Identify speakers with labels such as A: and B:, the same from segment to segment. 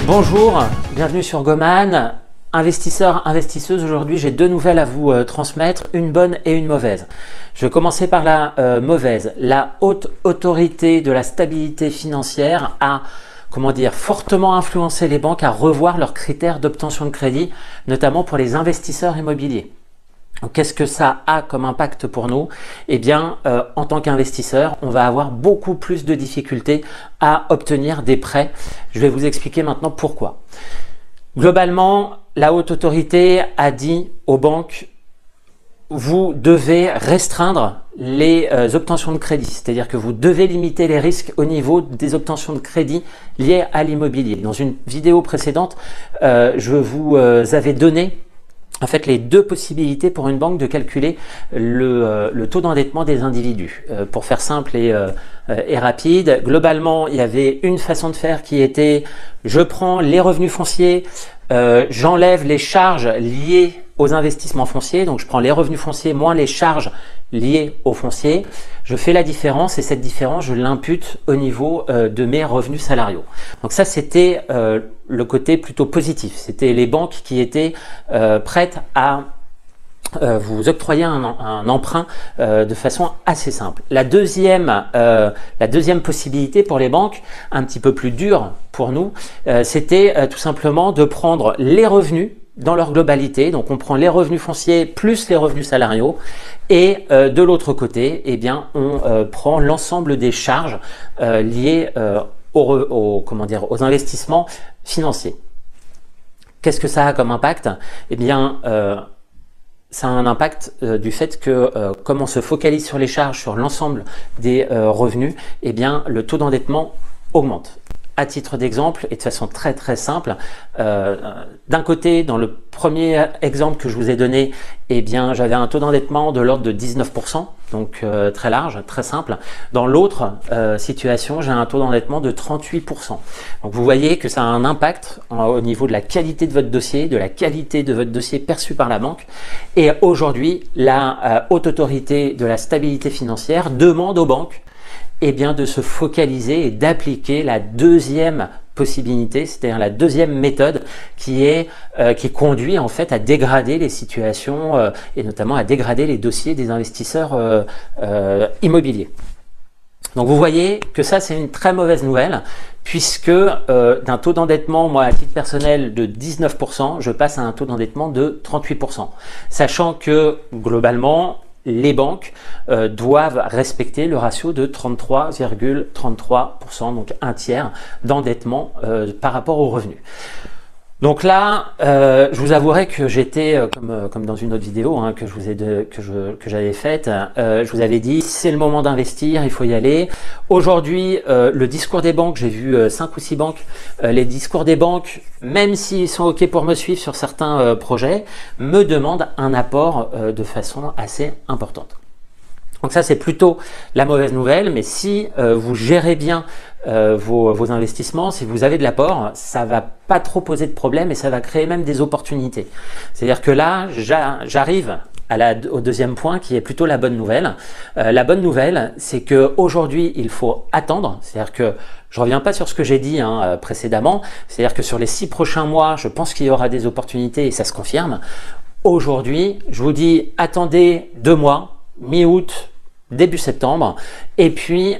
A: Bonjour, bienvenue sur Goman. Investisseurs, investisseuses, aujourd'hui j'ai deux nouvelles à vous transmettre, une bonne et une mauvaise. Je vais commencer par la mauvaise. La haute autorité de la stabilité financière a fortement influencé les banques à revoir leurs critères d'obtention de crédit, notamment pour les investisseurs immobiliers. Qu'est-ce que ça a comme impact pour nous? Eh bien, en tant qu'investisseur, on va avoir beaucoup plus de difficultés à obtenir des prêts. Je vais vous expliquer maintenant pourquoi. Globalement, la haute autorité a dit aux banques, vous devez restreindre les obtentions de crédit, c'est-à-dire que vous devez limiter les risques au niveau des obtentions de crédit liées à l'immobilier. Dans une vidéo précédente, je vous avais donné en fait les deux possibilités pour une banque de calculer le taux d'endettement des individus. Pour faire simple et rapide, globalement, il y avait une façon de faire qui était je prends les revenus fonciers, j'enlève les charges liées aux investissements fonciers, donc je prends les revenus fonciers moins les charges liées aux fonciers, je fais la différence et cette différence je l'impute au niveau de mes revenus salariaux. Donc ça c'était le côté plutôt positif, c'était les banques qui étaient prêtes à vous octroyer un emprunt de façon assez simple. La deuxième possibilité pour les banques, un petit peu plus dure pour nous, c'était tout simplement de prendre les revenus dans leur globalité, donc on prend les revenus fonciers plus les revenus salariaux et de l'autre côté, eh bien, on prend l'ensemble des charges liées aux investissements financiers. Qu'est-ce que ça a comme impact? Eh bien, ça a un impact du fait que comme on se focalise sur les charges, sur l'ensemble des revenus, eh bien, le taux d'endettement augmente. À titre d'exemple et de façon très simple, d'un côté, dans le premier exemple que je vous ai donné, eh bien, j'avais un taux d'endettement de l'ordre de 19%, donc très large, très simple. Dans l'autre situation, j'ai un taux d'endettement de 38%. Donc vous voyez que ça a un impact au niveau de la qualité de votre dossier, de la qualité de votre dossier perçu par la banque. Et aujourd'hui, la haute autorité de la stabilité financière demande aux banques de se focaliser et d'appliquer la deuxième possibilité, c'est-à-dire la deuxième méthode qui conduit en fait à dégrader les situations et notamment à dégrader les dossiers des investisseurs immobiliers. Donc vous voyez que ça c'est une très mauvaise nouvelle puisque d'un taux d'endettement, moi à titre personnel de 19%, je passe à un taux d'endettement de 38%, sachant que globalement les banques doivent respecter le ratio de 33,33%, donc un tiers d'endettement par rapport aux revenus. Donc là, je vous avouerai que j'étais, comme dans une autre vidéo que j'avais faite, je vous avais dit c'est le moment d'investir, il faut y aller. Aujourd'hui, le discours des banques, j'ai vu 5 ou 6 banques, les discours des banques, même s'ils sont OK pour me suivre sur certains projets, me demandent un apport de façon assez importante. Donc ça c'est plutôt la mauvaise nouvelle, mais si vous gérez bien vos investissements, si vous avez de l'apport, ça va pas trop poser de problème et ça va créer même des opportunités. C'est-à-dire que là, j'arrive au deuxième point qui est plutôt la bonne nouvelle. La bonne nouvelle, c'est que aujourd'hui il faut attendre, c'est-à-dire que je reviens pas sur ce que j'ai dit précédemment, c'est-à-dire que sur les 6 prochains mois, je pense qu'il y aura des opportunités et ça se confirme. Aujourd'hui, je vous dis attendez 2 mois, mi-août, début septembre, et puis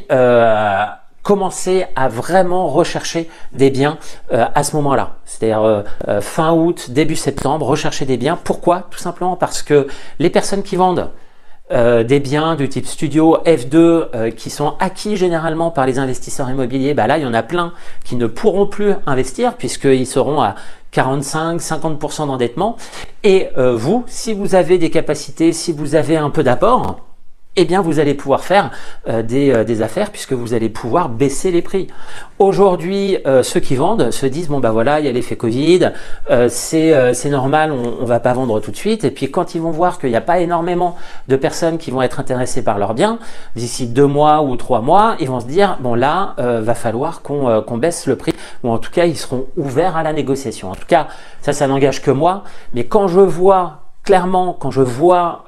A: commencer à vraiment rechercher des biens à ce moment-là, c'est-à-dire fin août, début septembre, rechercher des biens. Pourquoi? Tout simplement parce que les personnes qui vendent des biens du type studio F2 qui sont acquis généralement par les investisseurs immobiliers, là il y en a plein qui ne pourront plus investir puisqu'ils seront à 45-50% d'endettement. Et vous, si vous avez des capacités, si vous avez un peu d'apport, eh bien vous allez pouvoir faire des affaires puisque vous allez pouvoir baisser les prix. Aujourd'hui, ceux qui vendent se disent bon voilà, il y a l'effet Covid, c'est normal, on va pas vendre tout de suite. Et puis quand ils vont voir qu'il n'y a pas énormément de personnes qui vont être intéressées par leurs biens, d'ici 2 mois ou 3 mois, ils vont se dire bon là, va falloir qu'on baisse le prix, ou en tout cas ils seront ouverts à la négociation. En tout cas, ça n'engage que moi, mais quand je vois clairement, quand je vois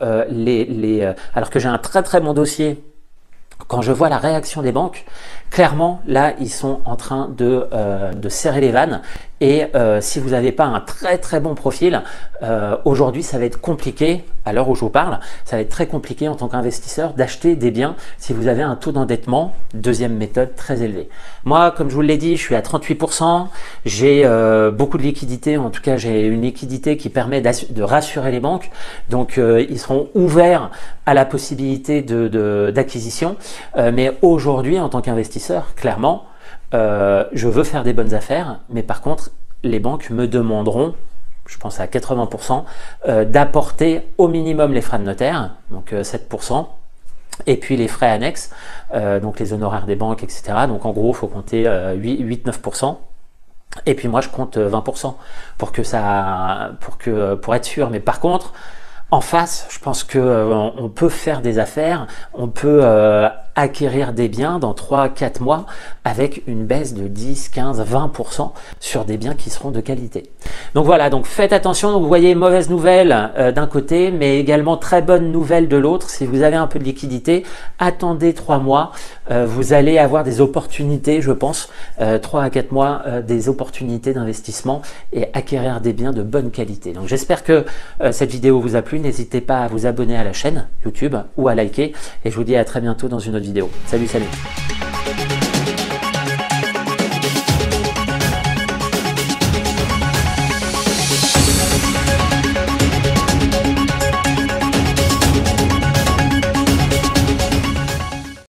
A: alors que j'ai un très bon dossier, quand je vois la réaction des banques, clairement là ils sont en train de serrer les vannes Et si vous n'avez pas un très bon profil, aujourd'hui ça va être compliqué, à l'heure où je vous parle, ça va être très compliqué en tant qu'investisseur d'acheter des biens si vous avez un taux d'endettement, deuxième méthode, très élevé. Moi, comme je vous l'ai dit, je suis à 38%, j'ai beaucoup de liquidité, en tout cas j'ai une liquidité qui permet de rassurer les banques, donc ils seront ouverts à la possibilité d'acquisition, mais aujourd'hui en tant qu'investisseur, clairement, je veux faire des bonnes affaires, mais par contre, les banques me demanderont, je pense à 80%, d'apporter au minimum les frais de notaire, donc 7%, et puis les frais annexes, donc les honoraires des banques, etc. Donc en gros, il faut compter 8-9%. Et puis moi, je compte 20% pour être sûr. Mais par contre, en face, je pense qu'on peut faire des affaires, on peut acquérir des biens dans 3-4 mois avec une baisse de 10, 15, 20% sur des biens qui seront de qualité. Donc voilà, donc faites attention. Donc vous voyez, mauvaise nouvelle d'un côté, mais également très bonne nouvelle de l'autre. Si vous avez un peu de liquidité, attendez 3 mois. Vous allez avoir des opportunités, je pense, 3 à 4 mois, des opportunités d'investissement et acquérir des biens de bonne qualité. Donc j'espère que cette vidéo vous a plu. N'hésitez pas à vous abonner à la chaîne YouTube ou à liker. Et je vous dis à très bientôt dans une autre vidéo. Salut, salut!